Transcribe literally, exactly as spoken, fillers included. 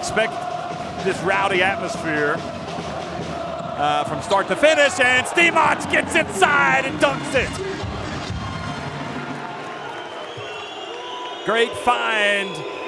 expect this rowdy atmosphere uh, from start to finish, and Stiemoch gets inside and dunks it. Great find